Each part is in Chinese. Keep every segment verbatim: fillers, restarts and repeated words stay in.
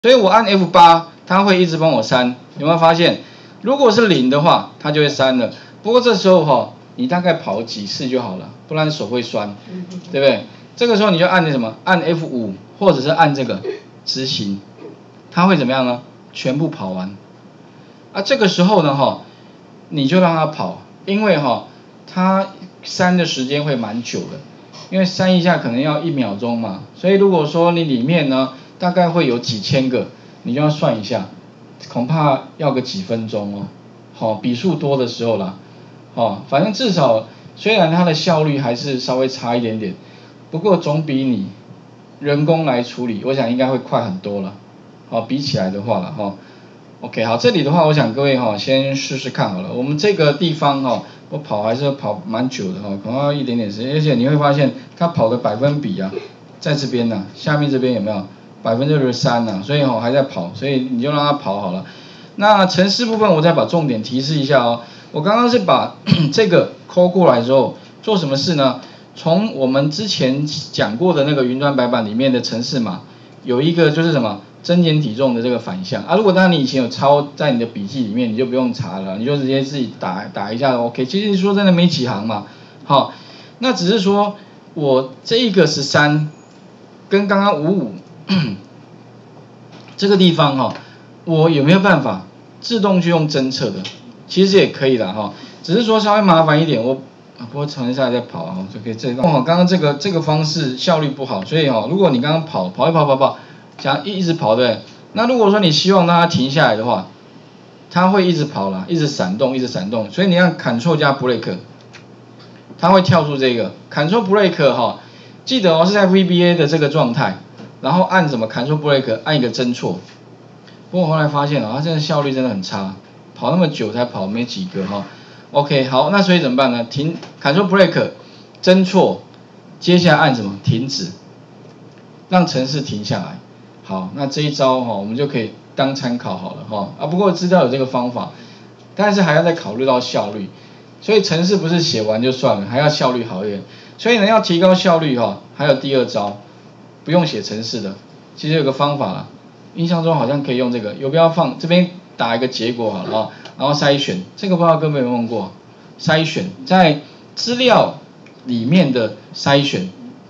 所以我按 F 八，它会一直帮我删。有没有发现？如果是零的话，它就会删了。不过这时候哈、哦，你大概跑几次就好了，不然手会酸，对不对？这个时候你就按那什么，按 F 五，或者是按这个执行，它会怎么样呢？全部跑完。啊，这个时候呢哈，你就让它跑，因为哈，它删的时间会蛮久的，因为删一下可能要一秒钟嘛，所以如果说你里面呢，大概会有几千个，你就要算一下，恐怕要个几分钟哦。好，笔数多的时候啦，哦，反正至少虽然它的效率还是稍微差一点点，不过总比你人工来处理，我想应该会快很多了。好，比起来的话了哈。OK， 好，这里的话，我想各位哈，先试试看好了。我们这个地方哈，我跑还是跑蛮久的哈，可能要一点点时间，而且你会发现它跑的百分比啊，在这边呢、啊，下面这边有没有百分之六十三呢？所以哈还在跑，所以你就让它跑好了。那程式部分我再把重点提示一下哦。我刚刚是把这个抠过来之后，做什么事呢？从我们之前讲过的那个云端白板里面的程式码，有一个就是什么？增减体重的这个反向啊，如果当然你以前有抄在你的笔记里面，你就不用查了，你就直接自己打打一下 OK。其实说真的没几行嘛，好，那只是说我这一个十三跟刚刚五五这个地方哈、哦，我有没有办法自动去用侦测的？其实也可以啦哈，只是说稍微麻烦一点，我啊不过程式还在跑啊，就可以这个哦，刚刚这个这个方式效率不好，所以哦，如果你刚刚跑跑一跑跑跑。想一直跑对，那如果说你希望让它停下来的话，它会一直跑啦，一直闪动，一直闪动，所以你按 Ctrl 加 Break， 它会跳出这个 Ctrl Break 哈，记得哦是在 V B A 的这个状态，然后按什么 Ctrl Break 按一个侦错。不过我后来发现哦，它真的效率真的很差，跑那么久才跑没几个哈。OK， 好，那所以怎么办呢？停 Ctrl Break 侦错，接下来按什么？停止，让程式停下来。好，那这一招哈、哦，我们就可以当参考好了哈、哦、啊。不过知道有这个方法，但是还要再考虑到效率，所以程式不是写完就算了，还要效率好一点。所以呢，要提高效率哈、哦，还有第二招，不用写程式的，其实有个方法啦，印象中好像可以用这个游标放这边打一个结果好了啊，然后筛选，这个不知道各位有没有用过？筛选在资料里面的筛选，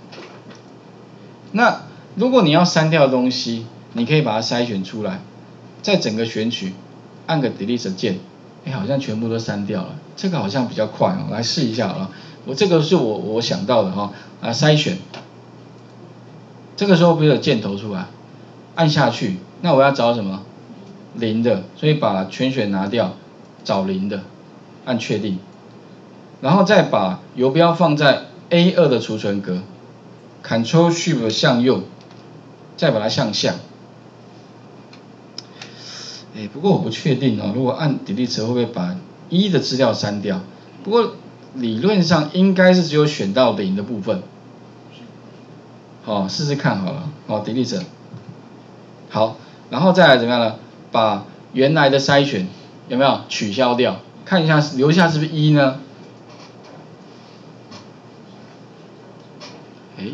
那。如果你要删掉的东西，你可以把它筛选出来，在整个选取，按个 Delete 键，哎，好像全部都删掉了，这个好像比较快哦，来试一下好了。我这个是我我想到的哈、哦，啊筛选，这个时候不是有箭头出来，按下去，那我要找什么？零的，所以把全选拿掉，找零的，按确定，然后再把游标放在 A 二 的储存格 ，Ctrl Shift 向右。再把它向下，哎，不过我不确定哦，如果按 Delete 会不会把一的资料删掉？不过理论上应该是只有选到零的部分。好、哦，试试看好了，好、哦、Delete， 好，然后再来怎么样呢？把原来的筛选有没有取消掉？看一下留下是不是一呢？哎。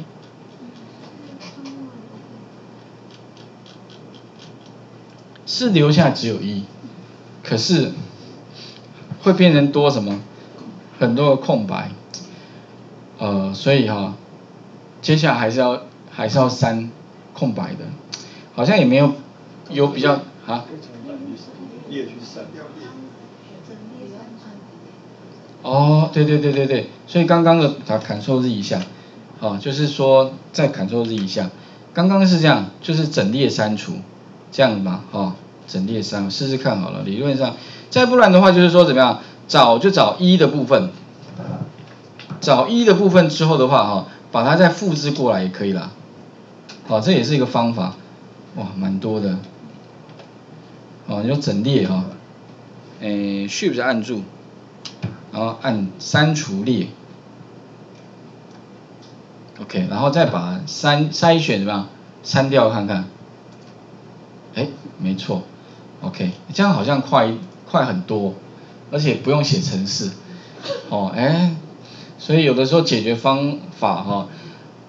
是留下只有一，可是会变成多什么？很多的空白，呃，所以哈、哦，接下来还是要还是要删空白的，好像也没有有比较啊。哦，对对对对对，所以刚刚的打 Ctrl Z 一下，哦，就是说再 Ctrl Z 一下，刚刚是这样，就是整列删除。这样嘛，哦，整列删，试试看好了。理论上，再不然的话就是说怎么样，找就找一的部分，找一的部分之后的话，哈、哦，把它再复制过来也可以啦。好、哦，这也是一个方法，哇，蛮多的。哦，你就整列哈、哦，诶 ，Shift 按住，然后按删除列 ，OK， 然后再把筛筛选怎么样删掉看看。哎，没错 ，OK， 这样好像快快很多，而且不用写程式，哦，哎，所以有的时候解决方法哈、哦，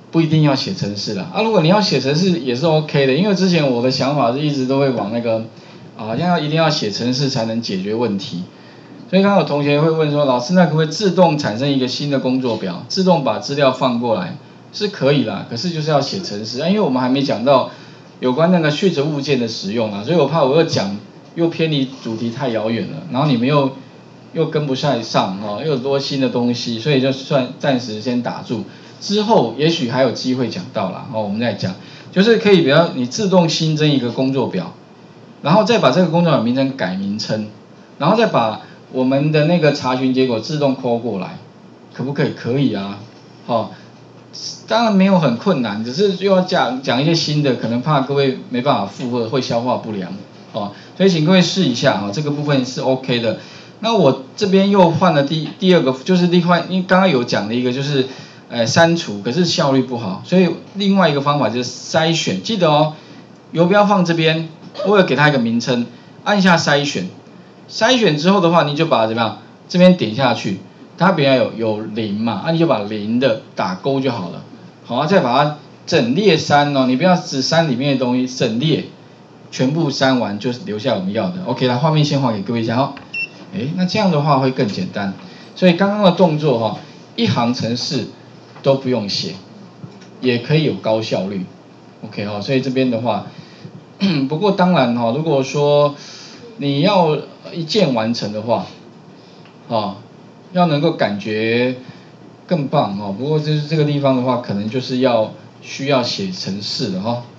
不一定要写程式啦，啊，如果你要写程式也是 OK 的，因为之前我的想法是一直都会往那个，啊，好像要一定要写程式才能解决问题，所以刚刚有同学会问说，老师那可不可以自动产生一个新的工作表，自动把资料放过来？是可以啦，可是就是要写程式，啊，因为我们还没讲到有关那个序词物件的使用啊，所以我怕我又讲又偏离主题太遥远了，然后你们又又跟不上上哦，又有多新的东西，所以就算暂时先打住，之后也许还有机会讲到啦，哦，我们再讲，就是可以比较你自动新增一个工作表，然后再把这个工作表名称改名称，然后再把我们的那个查询结果自动 call 过来，可不可以？可以啊，哦。当然没有很困难，只是又要讲讲一些新的，可能怕各位没办法负荷，会消化不良，哦，所以请各位试一下啊，哦，这个部分是 OK 的。那我这边又换了第第二个，就是另外，因为刚刚有讲的一个就是，呃，删除，可是效率不好，所以另外一个方法就是筛选，记得哦，游标放这边，我有给它一个名称，按下筛选，筛选之后的话，你就把怎么样，这边点下去。它比较有有零嘛，啊你就把零的打勾就好了，好啊，再把它整列删哦，你不要只删里面的东西，整列全部删完就留下我们要的。OK， 来画面先画给各位一下哈，诶，那这样的话会更简单，所以刚刚的动作哈，一行程式都不用写，也可以有高效率。OK 哈，所以这边的话，不过当然哈，如果说你要一键完成的话，啊。要能够感觉更棒哦，不过就是这个地方的话，可能就是要需要写程式的哈。